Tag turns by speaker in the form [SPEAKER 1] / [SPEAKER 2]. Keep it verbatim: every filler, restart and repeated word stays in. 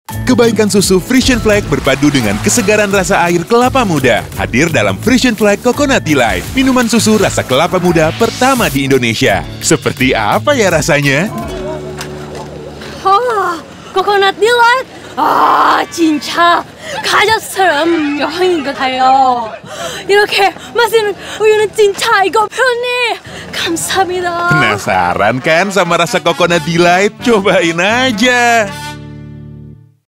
[SPEAKER 1] Kebaikan susu Frisian Flag berpadu dengan kesegaran rasa air kelapa muda. Hadir dalam Frisian Flag Coconut Delight, minuman susu rasa kelapa muda pertama di Indonesia. Seperti apa ya rasanya?
[SPEAKER 2] 아, 코코넛 딜라이트. 아, 진짜 가족처럼 여행인 것 같아요. 이렇게 맛있는 우유는 진짜 이거 편해. 감사합니다.
[SPEAKER 1] Penasaran kan sama rasa Coconut Delight? Cobain aja.